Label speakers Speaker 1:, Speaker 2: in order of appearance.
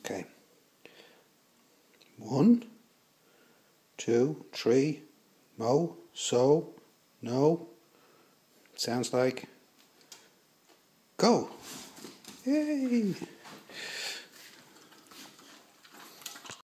Speaker 1: Okay. 1, 2, 3, mo, so, no. Sounds like go. Yay!